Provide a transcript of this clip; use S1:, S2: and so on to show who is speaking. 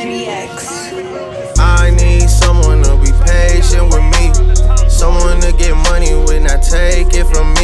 S1: I need someone to be patient with me, someone to get money when I take it from me.